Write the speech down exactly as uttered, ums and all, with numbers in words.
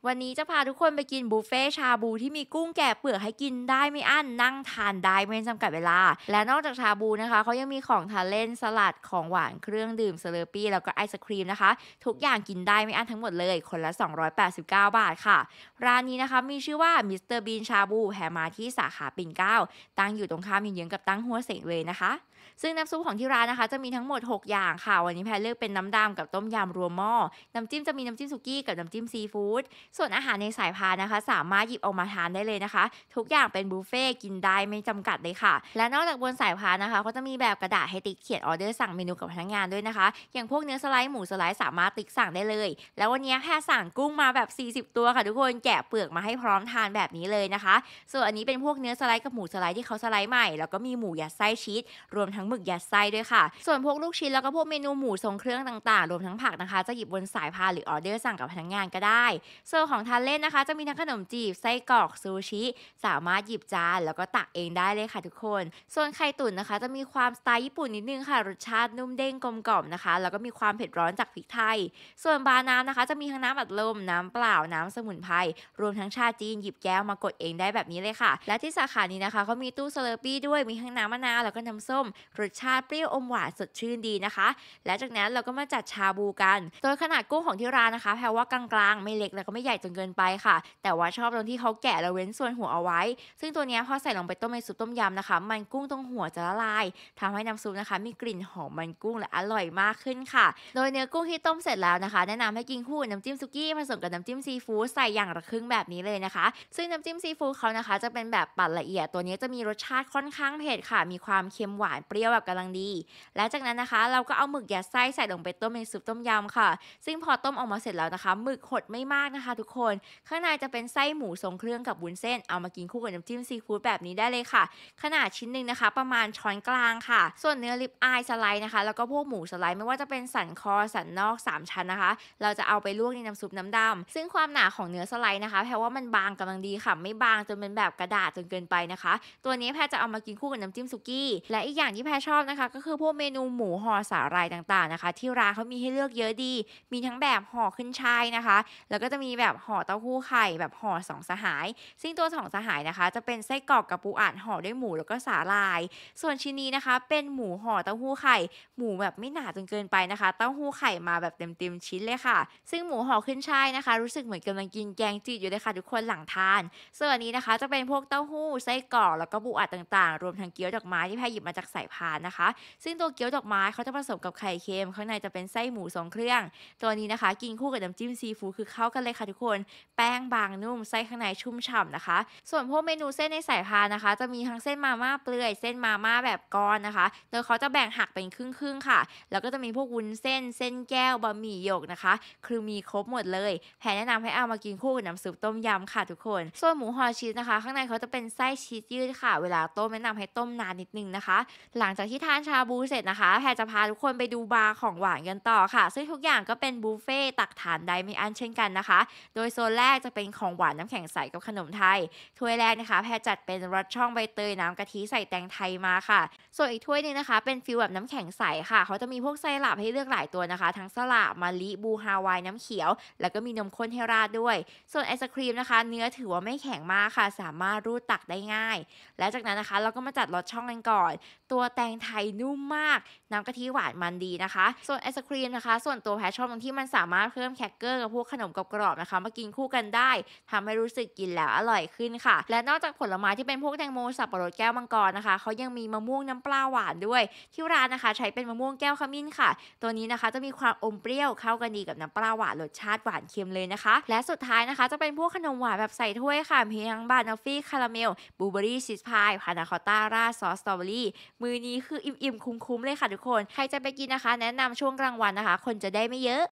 วันนี้จะพาทุกคนไปกินบุฟเฟ่ชาบูที่มีกุ้งแกะเปลือกให้กินได้ไม่อั้นนั่งทานได้ไม่จำกัดเวลาและนอกจากชาบูนะคะเขายังมีของทานเล่นสลัดของหวานเครื่องดื่มเซเลอร์ปี้แล้วก็ไอศครีมนะคะทุกอย่างกินได้ไม่อั้นทั้งหมดเลยคนละสองร้อยแปดสิบเก้าบาทค่ะร้านนี้นะคะมีชื่อว่ามิสเตอร์บีนชาบูแหมาที่สาขาปิ่นเกล้าตั้งอยู่ตรงข้ามเยื้องๆกับตั้งหัวเสงเลยนะคะซึ่งน้ำซุปของที่ร้านนะคะจะมีทั้งหมดหกอย่างค่ะวันนี้แพรเลือกเป็นน้ำดำกับต้มยำรวมหม้อน้ำจิ้มจะมีน้ำจิ้มสุกี้กับน้ำจิ้มซีฟู้ด ส่วนอาหารในสายพานนะคะสามารถหยิบออกมาทานได้เลยนะคะทุกอย่างเป็นบุฟเฟ่ต์กินได้ไม่จำกัดเลยค่ะและนอกจากบนสายพานนะคะเขาจะมีแบบกระดาษให้ติ๊กเขียนออเดอร์สั่งเมนูกับพนักงานด้วยนะคะอย่างพวกเนื้อสไลด์หมูสไลด์สามารถติ๊กสั่งได้เลยแล้ววันนี้แค่สั่งกุ้งมาแบบสี่สิบตัวค่ะทุกคนแกะเปลือกมาให้พร้อมทานแบบนี้เลยนะคะส่วนอันนี้เป็นพวกเนื้อสไลด์กับหมูสไลด์ที่เขาสไลด์ใหม่แล้วก็มีหมูยัดไส้ชีสรวมทั้งหมึกยัดไส้ด้วยค่ะส่วนพวกลูกชิ้นแล้วก็พวกเมนูหมูทรงเครื่องต่างๆรวมทั้งผักนะคะจะหยิบบนสายพานหรือออเดอร์สั่งกับพนักงานก็ได้ส่วนของทานเล่นนะคะจะมีทั้งขนมจีบไส้กรอกซูชิสามารถหยิบจานแล้วก็ตักเองได้เลยค่ะทุกคนส่วนไข่ตุ๋นนะคะจะมีความสไตล์ญี่ปุ่นนิดนึงค่ะรสชาตินุ่มเด้งกลมกล่อมนะคะแล้วก็มีความเผ็ดร้อนจากพริกไทยส่วนบาร์น้ำนะคะจะมีทั้งน้ำอัดลมน้ำเปล่าน้ำสมุนไพรรวมทั้งชาจีนหยิบแก้วมากดเองได้แบบนี้เลยค่ะและที่สาขานี้นะคะเขามีตู้เซเลอร์ปี้ด้วยมีทั้งน้ำมะนาวแล้วก็น้ำส้มรสชาติเปรี้ยวอมหวานสดชื่นดีนะคะและจากนั้นเราก็มาจัดชาบูกันโดยขนาดกุ้งของที่ร้านนะคะแพรว่ากลางๆไม่เล็กแล้วก็ไม่ใหญ่จนเกินไปค่ะแต่ว่าชอบตรงที่เขาแกะแล้วเว้นส่วนหัวเอาไว้ซึ่งตัวนี้พอใส่ลงไปต้มในซุปต้มยำนะคะมันกุ้งตรงหัวจะละลายทำให้น้ำซุปนะคะมีกลิ่นหอมมันกุ้งและอร่อยมากขึ้นค่ะโดยเนื้อกุ้งที่ต้มเสร็จแล้วนะคะแนะนำให้กินคู่กับน้ำจิ้มซุกี้ผสมกับน้ำจิ้มซีฟู้ดใส่อย่างละครึ่งแบบนี้เลยนะคะซึ่งน้ำจิ้มซีฟู้ดเขานะคะจะเป็นแบบปั่นละเอียดตัวนี้จะมีรสชาติค่อนข้างเผ็ดค่ะมีความเค็มหวานเปรี้ยวแบบกำลังดีและจากนั้นนะคะเราก็เอาหมึกยัดไส้ใส่ลงไปต้มในซุปต้มยำค่ะซึ่งพอต้มออกมาเสร็จแล้วนะคะหมึกหดไม่มากนะคะทุกคนข้างในจะเป็นไส้หมูทรงเครื่องกับวุ้นเส้นเอามากินคู่กับน้ำจิ้มซีฟู้ดแบบนี้ได้เลยค่ะขนาดชิ้นหนึ่งนะคะประมาณช้อนกลางค่ะส่วนเนื้อลิปอายสไลด์นะคะแล้วก็พวกหมูสไลด์ไม่ว่าจะเป็นสันคอสันนอกสามชั้นนะคะเราจะเอาไปลวกในน้ำซุปน้ำดำซึ่งความหนาของเนื้อสไลด์นะคะแพรว่ามันบางกำลังดีค่ะไม่บางจนเป็นแบบกระดาษจนเกินไปนะคะตัวนี้แพรจะเอามากินคู่กับน้ำจิ้มสุกี้และอีกอย่างที่แพรชอบนะคะก็คือพวกเมนูหมูห่อสาหร่ายต่างๆนะคะที่ร้านเขามีให้เลือกเยอะดีมีทั้งแบบห่อขึ้นช่ายนะคะแล้วก็จะมีแบบห่อเต้าหู้ไข่แบบห่อสองสหายซึ่งตัวสองสหายนะคะจะเป็นไส้กรอกกับปูอัดห่อด้วยหมูแล้วก็สาหร่ายส่วนชิ้นนี้นะคะเป็นหมูห่อเต้าหู้ไข่หมูแบบไม่หนาจนเกินไปนะคะเต้าหู้ไข่มาแบบเต็มๆชิ้นเลยค่ะซึ่งหมูห่อขึ้นช่ายนะคะรู้สึกเหมือนกำลังกินแกงจืดอยู่เลยค่ะทุกคนหลังทานส่วนอันนี้นะคะจะเป็นพวกเต้าหู้ไส้กรอกแล้วก็ปูอัดต่างๆรวมทั้งเกี๊ยวดอกไม้ที่แพรหยิบมาจากสายพานนะคะซึ่งตัวเกี๊ยวดอกไม้เขาจะผสมกับไข่เค็มข้างในจะเป็นไส้หมูทรงเครื่องตัวนี้นะคะกินคู่กับน้ำจิ้มซีฟู้ดคือเข้ากันเลยค่ะทุกคนแป้งบางนุ่มไส้ข้างในชุ่มฉ่ำนะคะส่วนพวกเมนูเส้นในสายพานนะคะจะมีทั้งเส้นมาม่าเปลือยเส้นมาม่าแบบก้อนนะคะโดยเขาจะแบ่งหักเป็นครึ่งๆค่ะแล้วก็จะมีพวกวุ้นเส้นเส้นแก้วบะหมี่หยกนะคะคือมีครบหมดเลยแพรแนะนำให้เอามากินคู่กับน้ำซุปต้มยำค่ะทุกคนส่วนหมูห่อชีสนะคะข้างในเขาจะเป็นไส้ชีสยืดค่ะเวลาต้มแนะนำให้ต้มนานนิดนึงนะคะหลังจากที่ทานชาบูเสร็จนะคะแพรจะพาทุกคนไปดูบาร์ของหวานกันต่อค่ะซึ่งทุกอย่างก็เป็นบุฟเฟ่ตักทานได้ไม่อั้นเช่นกันนะคะโดยโซนแรกจะเป็นของหวานน้ำแข็งใสกับขนมไทยถ้วยแรกนะคะแพรจัดเป็นรสช่องใบเตยน้ำกะทิใส่แตงไทยมาค่ะส่วนอีกถ้วยนึงนะคะเป็นฟิลแบบน้ำแข็งใสค่ะเขาจะมีพวกไซรัปให้เลือกหลายตัวนะคะทั้งสลัดมะลิบูฮาวายน้ำเขียวแล้วก็มีนมข้นให้ราดด้วยส่วนไอศครีมนะคะเนื้อถือว่าไม่แข็งมากค่ะสามารถรูดตักได้ง่ายและจากนั้นนะคะเราก็มาจัดรสช่องกันก่อนตัวแตงไทยนุ่มมากน้ำกะทิหวานมันดีนะคะส่วนไอศครีมนะคะส่วนตัวแพรชอบตรงที่มันสามารถเพิ่มแครกเกอร์กับพวกขนมกรอบๆนะคะมากินคู่กันได้ทำให้รู้สึกกินแล้วอร่อยขึ้นค่ะและนอกจากผลไม้ที่เป็นพวกแตงโมสับปะรดแก้วมังกรนะคะเขายังมีมะม่วงน้ำปลาหวานด้วยที่ร้านนะคะใช้เป็นมะม่วงแก้วขมิ้นค่ะตัวนี้นะคะจะมีความอมเปรี้ยวเข้ากันดีกับน้ำปลาหวานรสชาติหวานเค็มเลยนะคะและสุดท้ายนะคะจะเป็นพวกขนมหวานแบบใส่ถ้วยค่ะมีทั้งบานอฟฟี่คาราเมลบลูเบอรี่ชีสพายพานาคอตต้าราดซอสสตรอเบอรี่มือนี้คืออิ่มๆคุ้มๆเลยค่ะทุกคนใครจะไปกินนะคะแนะนำช่วงกลางวันนะคะคนจะได้ไม่เยอะ